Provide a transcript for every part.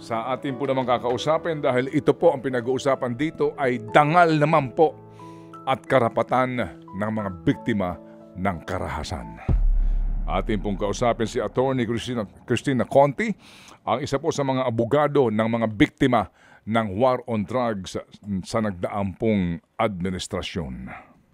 sa ating po naman kakausapin dahil ito po ang pinag-uusapan dito ay dangal naman po at karapatan ng mga biktima ng karahasan. Ating pong kausapin si Attorney Cristina Conti, ang isa po sa mga abogado ng mga biktima ng war on drugs sa nagdaang pong administrasyon.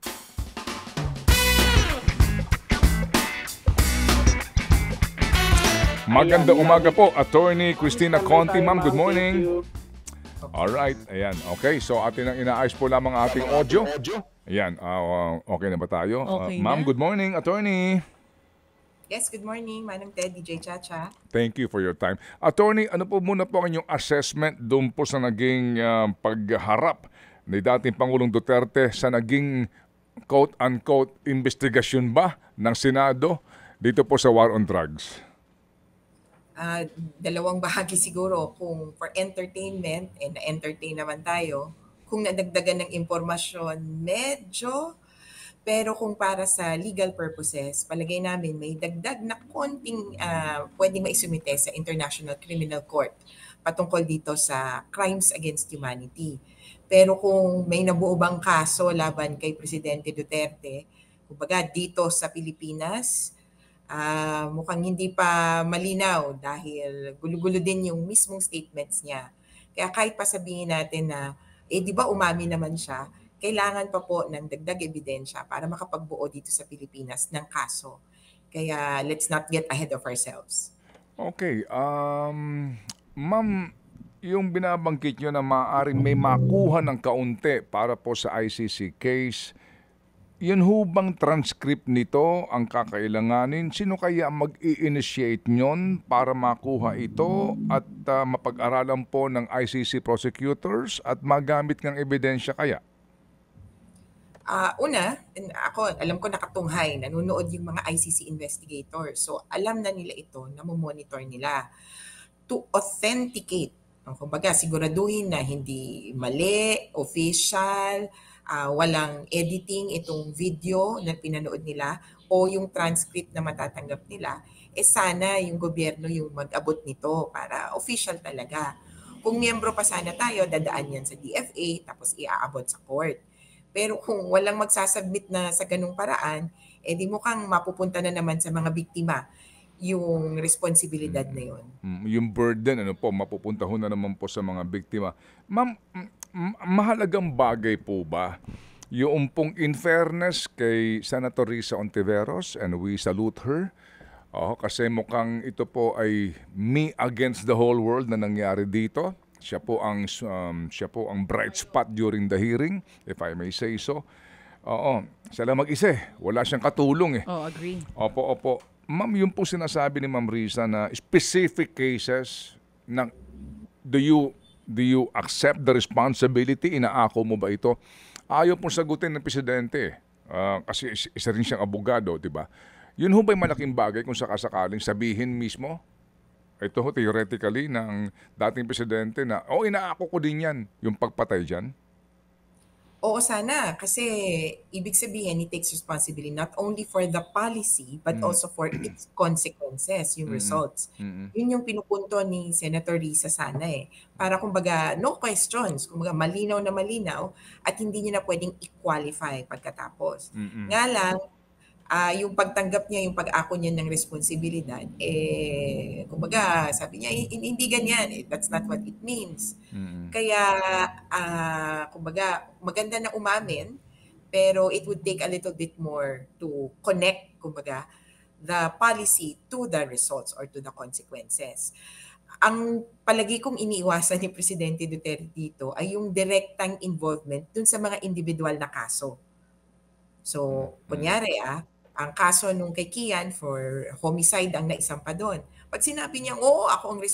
Magandang umaga po, Attorney Cristina Conti. Ma'am, good morning. Alright, ayan. Okay, so atin ang inaayos po lamang ating audio. Ayan, okay na ba tayo? Okay Ma'am, na. good morning, Attorney. Yes, good morning, Manong Ted, DJ Chacha. Thank you for your time. Attorney, ano po muna po ang inyong assessment doon po sa naging pagharap ni dating Pangulong Duterte sa naging quote-unquote investigasyon ba ng Senado dito po sa war on drugs? Dalawang bahagi siguro, kung for entertainment, na-entertain naman tayo, kung nadagdagan ng impormasyon, medyo, pero kung para sa legal purposes, palagay namin may dagdag na konting pwedeng maisumite sa International Criminal Court patungkol dito sa crimes against humanity. Pero kung may nabuo bang kaso laban kay Presidente Duterte, kumbaga dito sa Pilipinas, mukhang hindi pa malinaw dahil gulo-gulo din yung mismong statements niya. Kaya kahit pa sabihin natin na, di ba umami naman siya, kailangan pa po ng dagdag ebidensya para makapagbuo dito sa Pilipinas ng kaso. Kaya let's not get ahead of ourselves. Okay, ma'am, yung binabanggit nyo na maaaring may makuha ng kaunti para po sa ICC case, yun ho bang transcript nito ang kakailanganin? Sino kaya mag-i-initiate nyon para makuha ito at mapag-aralan po ng ICC prosecutors at magamit ng ebidensya kaya? Una, ako, alam ko nakatunghay, nanonood yung mga ICC investigators. So, alam na nila ito, namomonitor nila to authenticate. Kumbaga, siguraduhin na hindi mali, official, walang editing itong video na pinanood nila o yung transcript na matatanggap nila, sana yung gobyerno yung mag-abot nito para official talaga. Kung miyembro pa sana tayo, dadaan yan sa DFA tapos iaabot sa court. Pero kung walang magsasubmit na sa ganung paraan, di mukhang mapupunta na naman sa mga biktima yung responsibilidad na yun. Yung burden, mapupunta ho na naman po sa mga biktima. Ma'am, mahalagang bagay po ba yung pong in fairness kay Senator Risa Ontiveros, and we salute her, kasi mukhang ito po ay me against the whole world na nangyari dito. Siya po ang bright spot during the hearing, if I may say so. Siya lang mag-isa, wala siyang katulong . Agree. Opo. Ma'am, yung po sinasabi ni Ma'am Risa na specific cases na do you accept the responsibility? Inaako mo ba ito? Ayaw pong sagutin ng presidente. Kasi isa rin siyang abogado, di ba? Yun ho ba'y malaking bagay kung sakasakaling sabihin mismo? Ito ho, theoretically, ng dating presidente na, inaako ko din yan, yung pagpatay dyan? Oo, sana. Kasi ibig sabihin, he takes responsibility not only for the policy, but also for its consequences, yung results. Yun yung pinupunto ni Senator Risa sana Para kumbaga, no questions. Kumbaga, malinaw na malinaw at hindi niya na pwedeng i-qualify pagkatapos. Nga lang, yung pagtanggap niya, yung pag-ako niya ng responsibilidad, kumbaga, sabi niya, hindi ganyan. That's not what it means. Kaya, kumbaga, maganda na umamin, pero it would take a little bit more to connect, kumbaga, the policy to the results or to the consequences. Ang palagi kong iniiwasan ni Presidente Duterte dito ay yung direktang involvement dun sa mga individual na kaso. So, kunyari ang kaso nung kay Kian for homicide ang naisampa doon. Pag sinabi niya, ako ang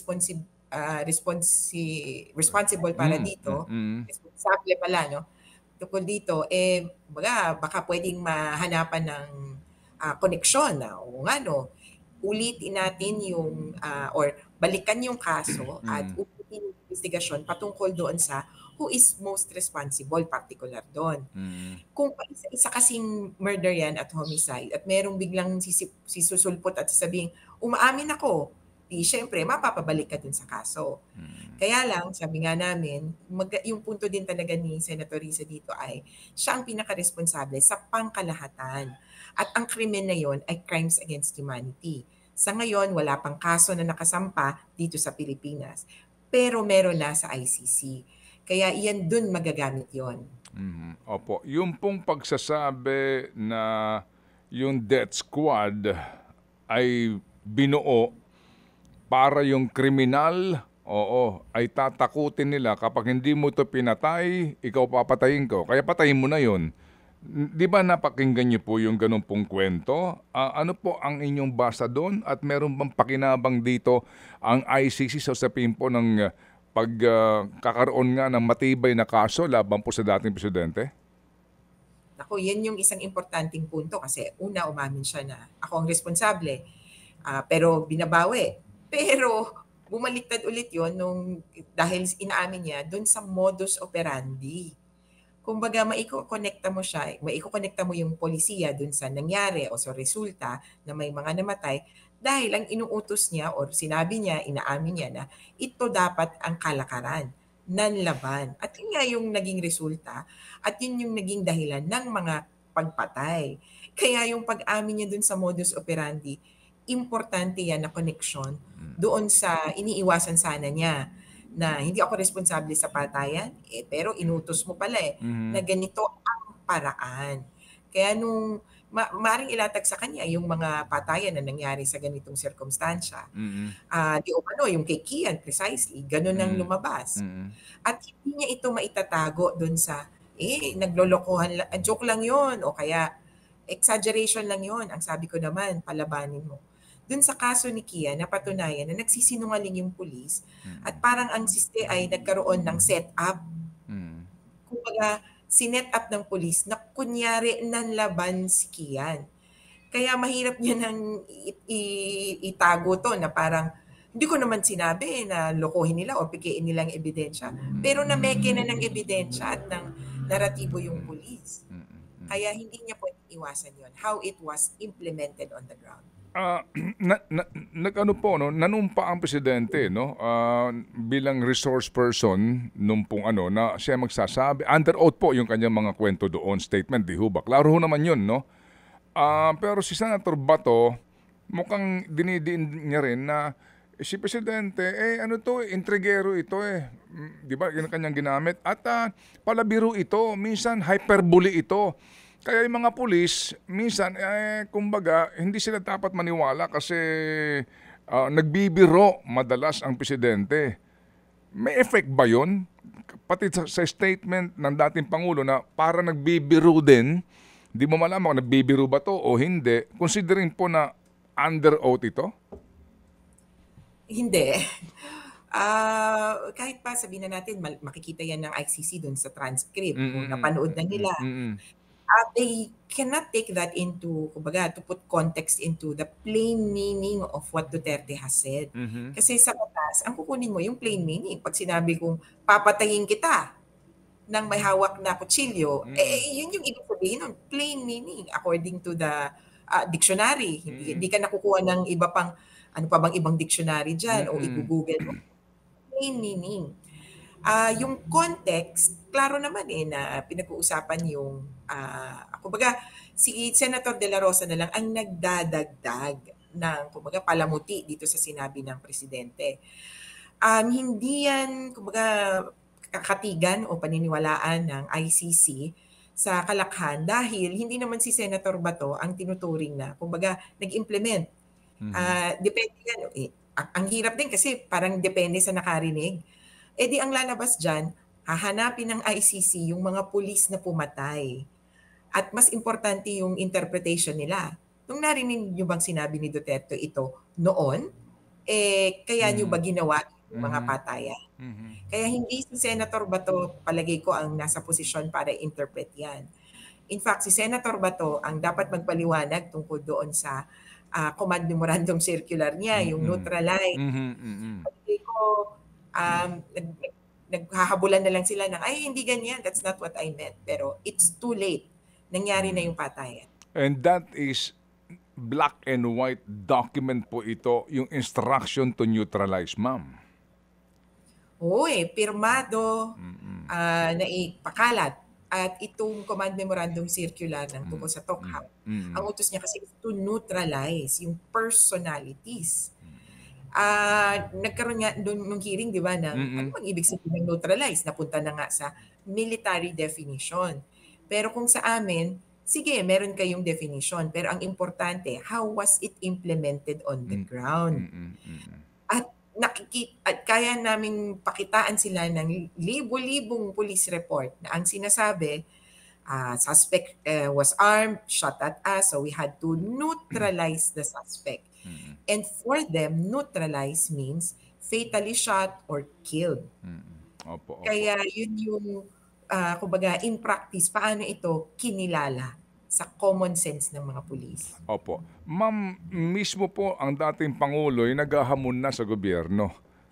responsible para dito, responsable pala, no? Tukol dito, baka pwedeng mahanapan ng koneksyon na, ulitin natin yung, or balikan yung kaso at ulitin yung investigasyon patungkol doon sa who is most responsible, particular doon. Kung isa kasing murder yan at homicide at merong biglang sisusulpot at sasabihin, umaamin ako, di siyempre mapapabalik ka dun sa kaso. Kaya lang, sabi nga namin, yung punto din talaga ni Senator Risa dito ay siya ang pinaka-responsable sa pangkalahatan. At ang krimen na yon ay crimes against humanity. Sa ngayon, wala pang kaso na nakasampa dito sa Pilipinas. Pero meron na sa ICC. Kaya iyan dun magagamit yon. Opo, yung pong pagsasabi na yung death squad ay binuo para yung kriminal, oo, ay tatakutin nila kapag hindi mo to pinatay, ikaw papatayin ko. Kaya patayin mo na yon. Di ba napakinggan niyo po yung ganun pong kwento? Ano po ang inyong basa doon? At meron bang pakinabang dito ang ICC sa usapin po ng pagkakaroon nga ng matibay na kaso laban po sa dating presidente? Ako, yan yung isang importanteng punto kasi una, umamin siya na ako ang responsable. Pero binabawi. Pero bumaliktad ulit yon dahil inaamin niya doon sa modus operandi. Kumbaga, maiko-konekta mo yung polisiya dun sa nangyari o sa resulta na may mga namatay dahil ang inuutos niya or sinabi niya, inaamin niya na ito dapat ang kalakaran, nanlaban. At yun nga yung naging resulta at yun yung naging dahilan ng mga pagpatay. Kaya yung pag-amin niya dun sa modus operandi, importante yan na connection doon sa iniiwasan sana niya na hindi ako responsable sa patayan, pero inutos mo pala na ganito ang paraan. Kaya nung maaring ilatag sa kanya yung mga patayan na nangyari sa ganitong sirkumstansya. Di umano, yung kay Kian precisely, ganun ang lumabas. At hindi niya ito maitatago doon sa, naglolokohan, joke lang yon o kaya exaggeration lang yon. Ang sabi ko naman, palabanin mo. Doon sa kaso ni Kian, napatunayan na nagsisinungaling yung pulis at parang ang siste ay nagkaroon ng set-up. Kumbaga, sinet up ng pulis na kunyari nanlaban si Kian. Kaya mahirap niya nang itago to na parang hindi ko naman sinabi na lokohin nila o pikiin nilang ebidensya. Pero nameke na ng ebidensya at ng naratibo yung pulis. Kaya hindi niya pwedeng iwasan yon how it was implemented on the ground. Nag-ano po, no, nanumpa ang presidente, no, bilang resource person nung pong ano, na siya magsasabi, under oath po yung kanyang mga kwento doon, statement, di ho ba? Klaro ho naman yun, no? Pero si Senator Bato, mukhang dinidiin niya rin na si presidente, ano to, intrigero ito di ba, yun ang kanyang ginamit. At palabiro ito, minsan hyperbole ito. Kaya yung mga pulis, minsan, kumbaga, hindi sila dapat maniwala kasi nagbibiro madalas ang presidente. May effect ba yun? Pati sa statement ng dating Pangulo na para nagbibiro din, di mo malaman kung nagbibiro ba to o hindi, considering po na under oath ito? Hindi. Kahit pa sabihin na natin, makikita yan ng ICC doon sa transcript, kung napanood na nila. They cannot take that into, kumbaga, to put context into the plain meaning of what Duterte has said. Kasi sa batas, ang kukunin mo yung plain meaning. Pag sinabi kong papatayin kita ng may hawak na kutsilyo, yun yung ibig sabihin ng plain meaning according to the dictionary. Hindi ka nakukuha ng iba pang, ano pa bang ibang dictionary dyan o i-google mo. Plain meaning. Yung context, klaro naman na pinag-uusapan yung, kumbaga, si Senator De La Rosa na lang ang nagdadagdag ng, kumbaga, palamuti dito sa sinabi ng presidente. Hindi yan, kumbaga, kakatigan o paniniwalaan ng ICC sa kalakhan dahil hindi naman si Senator Bato ang tinuturing na, kumbaga, nag-implement. Depende yan. Ang hirap din kasi parang depende sa nakarinig. Di ang lalabas dyan, hahanapin ng ICC yung mga pulis na pumatay. At mas importante yung interpretation nila. Nung narinig nyo bang sinabi ni Duterte ito noon, kaya nyo ba ginawa yung mga patayan? Kaya hindi si Senator Bato, palagay ko, ang nasa posisyon para interpret yan. In fact, si Senator Bato ang dapat magpaliwanag tungkol doon sa command memorandum circular niya, yung neutralize. Palagay ko, naghahabulan na lang sila ng, ay, hindi ganyan, that's not what I meant. Pero it's too late. Nangyari na yung patayan. And that is black and white document po ito, yung instruction to neutralize, ma'am. Oo, pirmado, Mm, naipakalat at itong Command Memorandum Circular ng mm, tungkol sa mm, TOCHA, ang mm, utos niya kasi is to neutralize yung personalities. Nagkaroon nga nung hearing 'di ba ng ano mm, bang ibig sabihin ng neutralize, napunta na nga sa military definition. Pero kung sa amin, sige meron kayong definition, pero ang importante, how was it implemented on the mm, ground? mm, mm, At at kaya naming pakitaan sila ng libo-libong police report na ang sinasabi, suspect, was armed, shot at us, so we had to neutralize the suspect. mm, And for them, neutralize means fatally shot or killed. mm. Opo, opo. Kaya yun yung, kumbaga in practice, paano ito kinilala sa common sense ng mga pulis. Opo. Ma'am, mismo po ang dating Pangulo ay naghahamon na sa gobyerno.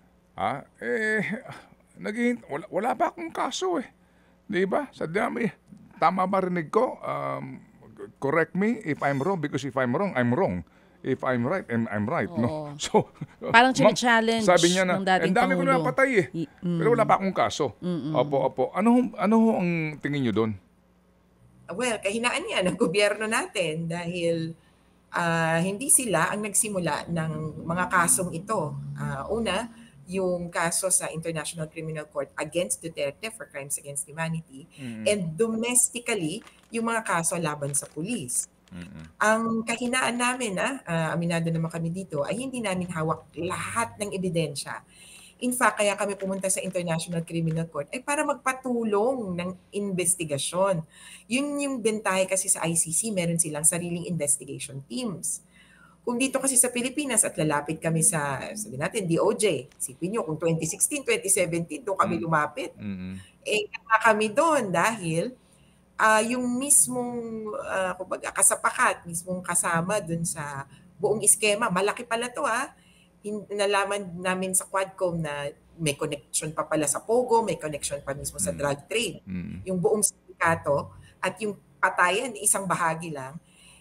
Wala pa akong kaso eh. Di ba? Sa dami. Tama ba rinig ko? Correct me if I'm wrong because if I'm wrong, I'm wrong. If I'm right, I'm right, no? Oo. So, Parang ma'am, chine-challenge sabi niya na, ng dating ang dami ko na Pangulo." napatay eh. Pero wala pa akong kaso. Opo, opo. Ano ho ang tingin niyo doon? Well, kahinaan niya ng gobyerno natin dahil hindi sila ang nagsimula ng mga kasong ito. Una, yung kaso sa International Criminal Court against Duterte for crimes against humanity, Mm, and domestically, yung mga kaso laban sa pulis. mm, Ang kahinaan namin, aminado naman kami dito, ay hindi namin hawak lahat ng ebidensya. In fact, kaya kami pumunta sa International Criminal Court ay para magpatulong ng investigasyon. Yun yung bentahe kasi sa ICC, meron silang sariling investigation teams. Kung dito kasi sa Pilipinas at lalapit kami sabi natin, DOJ, isipin nyo kung 2016, 2017, doon kami mm, lumapit. mm, Kaya kami doon dahil yung mismong kumbaga kasapakat, mismong kasama doon sa buong iskema, malaki pala to nalaman namin sa Quadcom na may connection pa pala sa Pogo, may connection pa mismo sa mm, drug trade. mm, Yung buong sindikato at yung patayan, isang bahagi lang,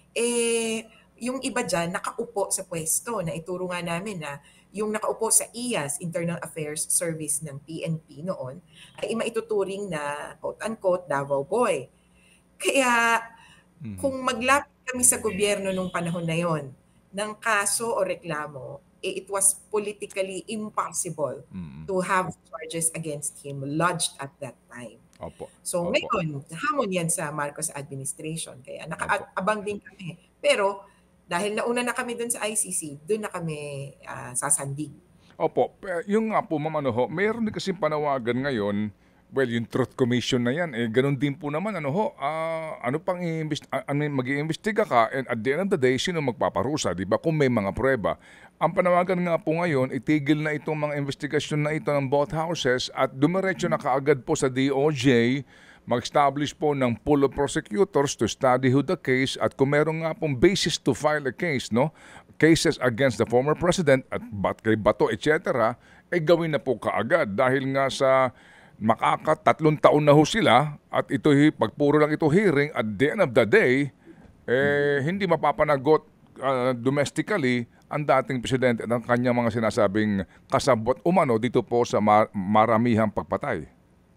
yung iba dyan nakaupo sa pwesto na ituro nga namin na yung nakaupo sa IAS, Internal Affairs Service ng PNP noon, ay maituturing na quote-unquote Davao Boy. Kaya mm, kung maglapit kami sa gobyerno nung panahon na yon ng kaso o reklamo, it was politically impossible mm. to have charges against him lodged at that time. Opo, So opo, ngayon, hamon yan sa Marcos administration. Kaya opo. nakaabang din kami. Pero dahil nauna na kami dun sa ICC, dun na kami sasandig. Opo, yung nga po ma'am, ano ho, mayroon din kasing panawagan ngayon, well, yung Truth Commission na yan, ganun din po naman, ano ho, ano pang mag-iimbestiga ka, and at the end of the day, sino magpaparusa, di ba, kung may mga prueba. Ang panawagan nga po ngayon, itigil na itong mga investigasyon na ito ng both houses at dumiretso na kaagad po sa DOJ, mag-establish po ng pool of prosecutors to study who the case at kung meron nga pong basis to file a case, no? Cases against the former president at kay Bato, etc., gawin na po kaagad dahil nga sa makaka-3 taon na ho sila at ito, pagpuro lang ito hearing, at the end of the day, hindi mapapanagot domestically ang dating presidente at ang kanyang mga sinasabing kasabot umano dito po sa maramihang pagpatay.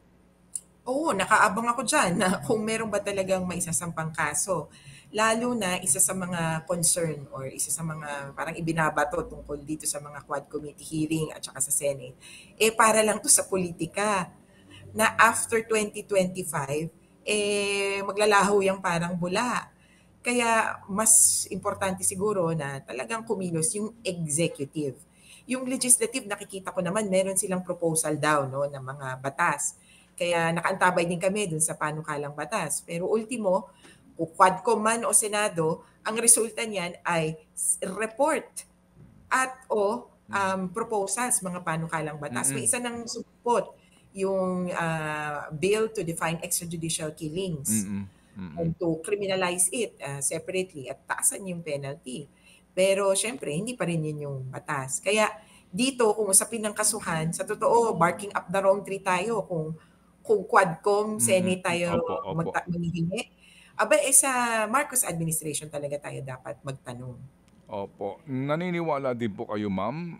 Oo, nakaabang ako dyan na kung meron ba talagang maisasampang kaso. Lalo na isa sa mga concern or isa sa mga parang ibinabato tungkol dito sa mga Quad Committee hearing at saka sa Senate, para lang to sa politika na after 2025, maglalaho yung parang bula. Kaya mas importante siguro na talagang kumilos yung executive. Yung legislative, nakikita ko naman meron silang proposal daw no, ng mga batas. Kaya nakaantabay din kami dun sa panukalang batas. Pero ultimo, kung Quadcom man o Senado, ang resulta niyan ay report at proposals, mga panukalang batas. May Mm-mm. isa nang supot yung bill to define extrajudicial killings Mm-mm. Mm-mm. and to criminalize it separately at taasan yung penalty. Pero syempre, hindi pa rin yun yung batas. Kaya dito, kung usapin ng kasuhan, sa totoo, barking up the wrong tree tayo kung Quadcom, Mm-mm. Senate tayo Opo, opo. manghihingi. Aba, sa Marcos administration talaga tayo dapat magtanong. Opo. Naniniwala din po kayo, ma'am,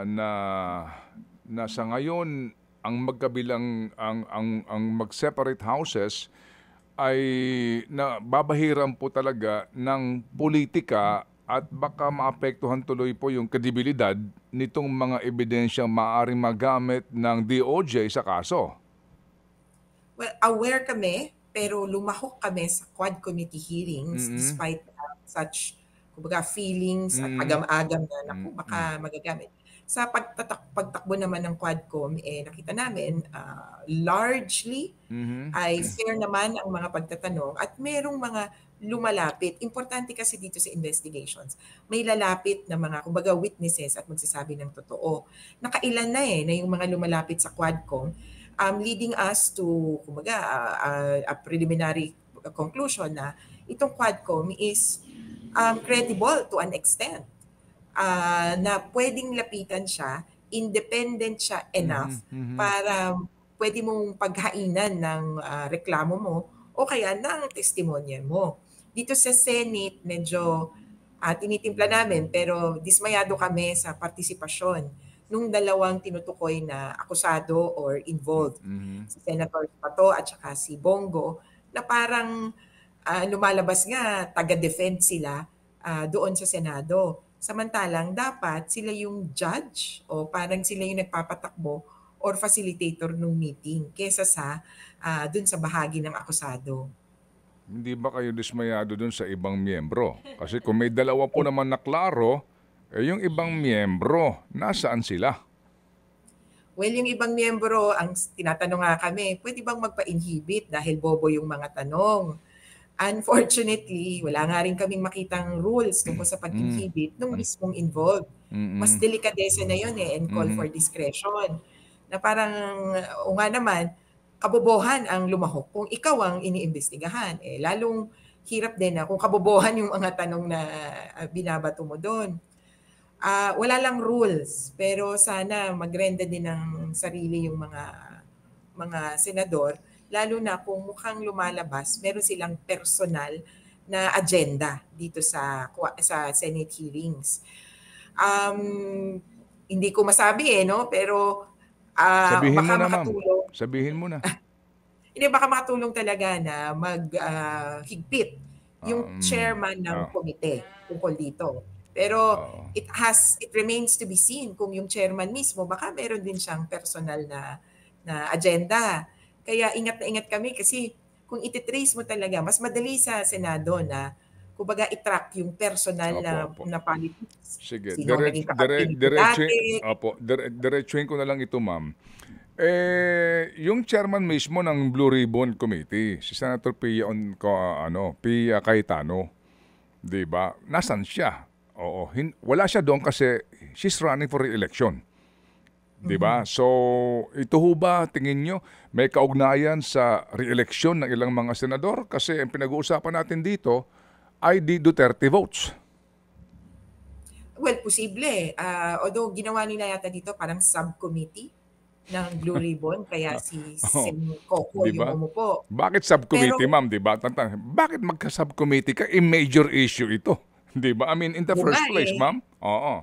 na sa ngayon ang magkabilang ang mag-separate houses ay nababahiran po talaga ng politika at baka maapektuhan tuloy po yung kredibilidad nitong mga ebidensyang maaaring magamit ng DOJ sa kaso. Well, aware kami, pero lumahok kami sa Quad Committee hearings Mm. despite such, kumbaga, feelings at Mm. agam-agam na, naku, Mm. baka magagamit. Sa pagtakbo naman ng Quadcom, nakita namin, largely Mhm. ay fair naman ang mga pagtatanong at merong mga lumalapit. Importante kasi dito sa investigations, may lalapit na mga, kumbaga, witnesses at magsasabi ng totoo. Nakailan na yung mga lumalapit sa Quadcom, leading us to, kumbaga, a preliminary conclusion na itong Quadcom is credible to an extent, na pwedeng lapitan siya, independent siya Mhm. enough Mhm. para pwede mong paghainan ng reklamo mo o kaya ng testimonya mo. Dito sa Senate, medyo tinitimpla namin, pero dismayado kami sa partisipasyon nung dalawang tinutukoy na akusado or involved, Mhm. si Senator Pato at saka si Bongo, na parang lumalabas nga taga-defend sila doon sa Senado. Samantalang dapat sila yung judge o parang sila yung nagpapatakbo or facilitator ng meeting kesa sa dun sa bahagi ng akusado. Hindi ba kayo dismayado dun sa ibang miyembro? Kasi kung may dalawa po naman na klaro, yung ibang miyembro, nasaan sila? Well, yung ibang miyembro, ang tinatanong nga kami, pwede bang magpa-inhibit dahil bobo yung mga tanong? Unfortunately, wala nga rin kaming makitang rules tungkol sa Mm. pag-inhibit nung Mm. mismong involved. Mas Mm. delikadesa na yun and call for Mhm. discretion. Na parang, o nga naman, kabobohan ang lumahok kung ikaw ang iniimbestigahan. Lalong hirap din na kung kabobohan yung mga tanong na binabato mo doon. Wala lang rules, pero sana magrenda din ng sarili yung mga senador, lalo na kung mukhang lumalabas, meron silang personal na agenda dito sa Senate hearings. Um, Hindi ko masabi no, pero Sabihin mo baka na, ma'am. makatulong. Sabihin mo na. Hindi, baka makatulong talaga na higpit yung Um, chairman ng ah, komite tungkol dito. Pero Oo. it remains to be seen kung yung chairman mismo baka meron din siyang personal na agenda. Kaya ingat na ingat kami kasi kung iti-trace mo talaga, mas madali sa Senado na kumbaga i-track yung personal Opo, na, opo. na politics. Sige, Sino ang naging kakampi nito dati? diretsuhin ko na lang ito, ma'am. Yung chairman mismo ng Blue Ribbon Committee, si Senator Pia Cayetano, 'di ba? Nasaan siya? Oo, wala siya doon kasi she's running for re-election, 'di ba? Mhm. So, ito ho ba tingin nyo may kaugnayan sa re-election ng ilang mga senador kasi ang pinag-uusapan natin dito ay di Duterte votes. Well, posible. Although ginawa nila yata dito parang subcommittee ng Blue Ribbon kaya si Oo, Sen. Coco 'di yung ba? umupo. Bakit subcommittee, Pero ma'am, 'di ba? Bakit magka-subcommittee ka? Major issue ito, 'di ba? I mean, in the yun nga first place, eh. ma'am. Oo.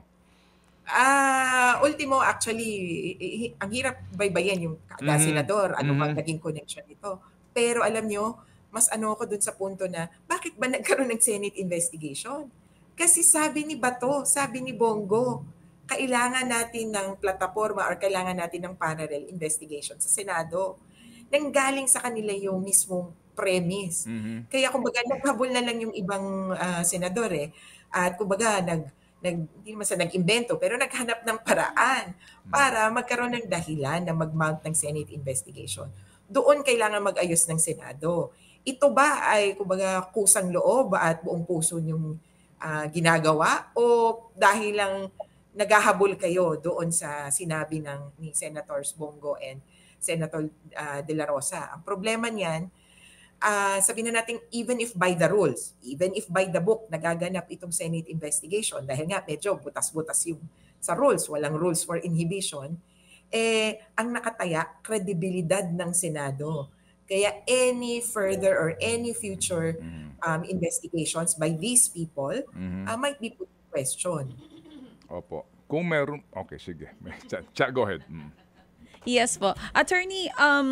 Ultimo actually, ang hirap baybayin yung kada Mhm. senador, ano bang Mhm. naging connection nito. Pero alam nyo, mas ano ako dun sa punto na, bakit ba nagkaroon ng Senate investigation? Kasi sabi ni Bato, sabi ni Bongo, kailangan natin ng plataforma or kailangan natin ng parallel investigation sa Senado. Nanggaling sa kanila yung mismong premise. Mhm. Kaya kumbaga naghabol na lang yung ibang senador at kumbaga hindi naman sa nag-imbento, pero naghanap ng paraan para magkaroon ng dahilan na mag-mount ng Senate investigation. Doon kailangan mag-ayos ng Senado. Ito ba ay kumbaga kusang loob at buong puso yung ginagawa o dahil lang naghahabol kayo doon sa sinabi ni Senators Bongo and Senator De La Rosa? Ang problema niyan, sabihin na natin even if by the rules, even if by the book nagaganap itong Senate investigation dahil nga medyo butas-butas yung sa rules, walang rules for inhibition, ang nakataya, kredibilidad ng Senado. Kaya any further or any future investigations by these people might be put in question. Opo. Kung meron, okay, sige. Go ahead. Yes po. Attorney,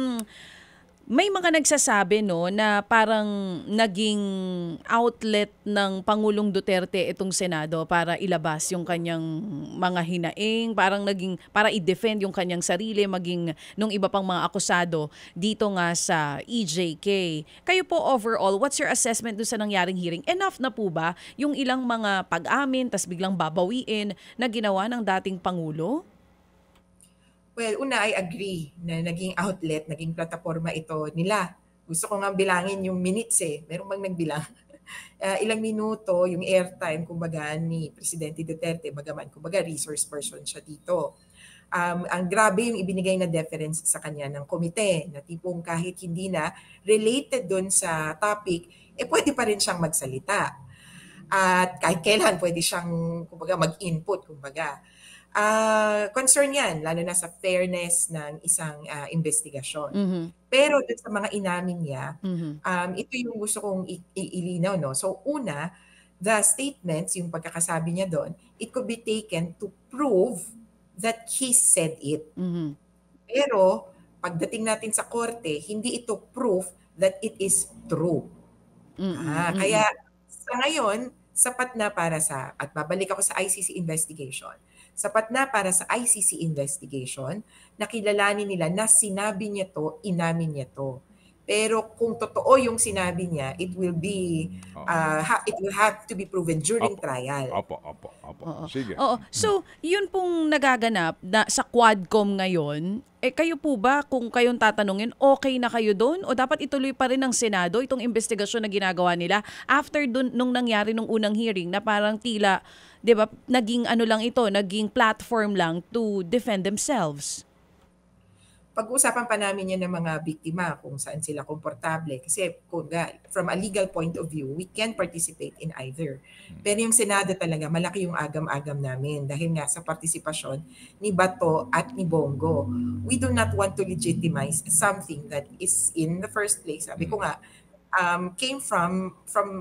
may mga nagsasabi no na parang naging outlet ng Pangulong Duterte itong Senado para ilabas yung kanyang mga hinaing, parang naging para i-defend yung kanyang sarili maging nung iba pang mga akusado dito nga sa EJK. Kayo po overall, what's your assessment doon sa nangyaring hearing? Enough na po ba yung ilang mga pag-amin tas biglang babawiin na ginawa ng dating Pangulo? Well, una, I agree na naging outlet, naging plataforma ito nila. Gusto ko nga bilangin yung minutes eh. Meron bang nagbilang? Ilang minuto, yung airtime, kumbaga, ni Presidente Duterte, bagaman, kumbaga, resource person siya dito. Ang grabe yung ibinigay na deference sa kanya ng komite, na tipong kahit hindi na related dun sa topic, pwede pa rin siyang magsalita. At kahit kailan pwede siyang, kumbaga, mag-input, kumbaga. Concern yan, lalo na sa fairness ng isang investigasyon. Pero dun sa mga inamin niya, ito yung gusto kong ilinaw. No? So una, the statements, yung pagkakasabi niya doon, it could be taken to prove that he said it. Pero pagdating natin sa korte, hindi ito proof that it is true. Kaya sa ngayon, sapat na para sa, at babalik ako sa ICC investigation, sapat na para sa ICC investigation na kilalanin nila na sinabi niya to, inamin niya to. Pero kung totoo yung sinabi niya, it will have to be proven during trial. Opo. Sige. Oo. So, yun pong nagaganap na sa Quadcom ngayon, kayo po ba, kung kayong tatanungin, okay na kayo doon? O dapat ituloy pa rin ng Senado itong investigasyon na ginagawa nila after dun, nung nangyari nung unang hearing na parang tila, di ba, naging ano lang ito, naging platform lang to defend themselves? Pag-uusapan pa namin yan ng mga biktima kung saan sila komportable. Kasi from a legal point of view, we can participate in either. Pero yung Senado talaga, malaki yung agam-agam namin dahil nga sa partisipasyon ni Bato at ni Bongo. We do not want to legitimize something that is in the first place. Sabi ko nga, came from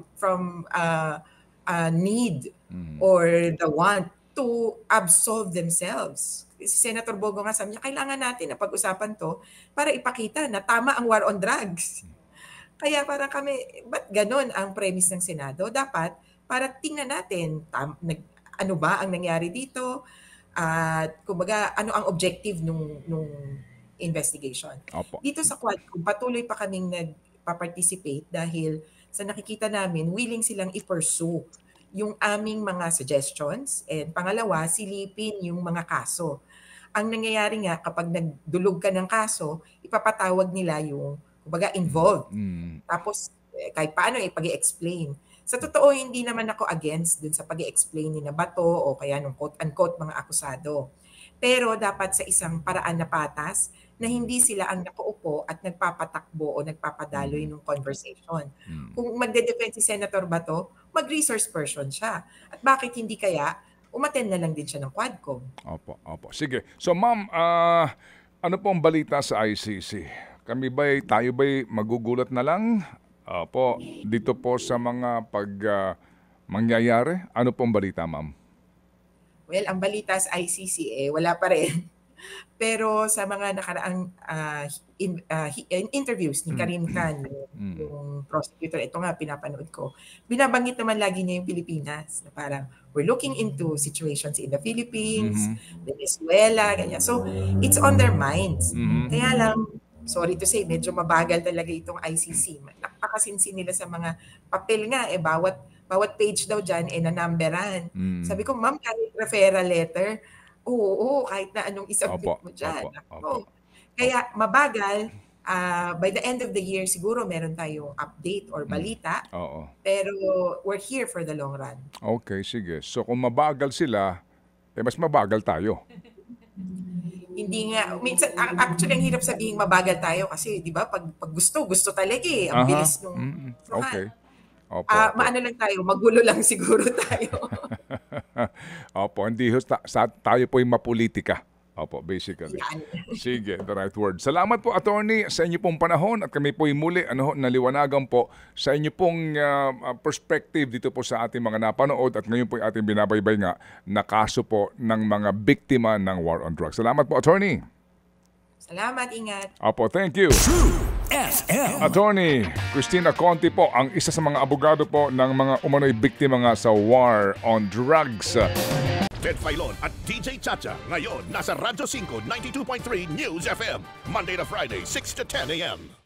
need or the want to absolve themselves. Si Senator Bongo nga sabi niya, kailangan natin na pag-usapan to para ipakita na tama ang war on drugs. Kaya parang kami, ba't ganon ang premise ng Senado? Dapat para tingnan natin ano ba ang nangyari dito at kumbaga ano ang objective nung investigation. Opo. Dito sa Quadcom, patuloy pa kaming nagpa-participate dahil sa nakikita namin, willing silang i-pursue yung aming mga suggestions, and pangalawa, silipin yung mga kaso. Ang nangyayari nga, kapag nagdulog ka ng kaso, ipapatawag nila yung, kumbaga, involved. Tapos, kahit paano ipag-i-explain. Sa totoo, hindi naman ako against dun sa pag-i-explain ni na Bato o kaya nung quote-unquote mga akusado. Pero dapat sa isang paraan na patas na hindi sila ang nakaupo at nagpapatakbo o nagpapadaloy ng conversation. Kung magde-defend si Senator Bato, mag-resource person siya. At bakit hindi kaya umattend na lang din siya ng Quadcom? Opo. Sige. So ma'am, ano pong balita sa ICC? Tayo ba'y magugulat na lang? Opo, dito po sa mga mangyayari? Ano pong balita, ma'am? Well, ang balita sa ICC wala pa rin. Pero sa mga nakaraang interviews ni Karim Khan, yung prosecutor, ito nga pinapanood ko, binabanggit naman lagi niya yung Pilipinas na parang we're looking into situations in the Philippines, Venezuela, ganyan. So, it's on their minds. Kaya lang, sorry to say, medyo mabagal talaga itong ICC. Napakasinsin nila sa mga papel nga, bawat page daw dyan, nanumberan. Sabi ko, ma'am, kahit referral letter, oo, kahit na anong isubmit mo dyan. Kaya mabagal, by the end of the year, siguro meron tayong update or balita. Pero we're here for the long run. Okay, sige. So kung mabagal sila, mas mabagal tayo. Hindi nga, minsan, actually, ang hirap sabihin mabagal tayo kasi, di ba, pag gusto talaga Ang bilis nung... Okay. Maano lang tayo, magulo lang siguro tayo. Opo, hindi tayo po yung mapolitika. Opo, basically. Yan. Sige, the right word. Salamat po, attorney, sa inyo pong panahon at kami po'y muli naliwanagan po sa inyo pong perspective dito po sa ating mga napanood at ngayon po ating binabaybay nga na kaso po ng mga biktima ng war on drugs. Salamat po, attorney. Salamat, ingat. Opo, thank you. FM. Attorney Christina Conti po, ang isa sa mga abogado po ng mga umano'y biktima nga sa war on drugs. Ted Filon at DJ Chacha. Ngayon, nasa Radyo 5, 92.3 News FM. Monday to Friday, 6 to 10 a.m.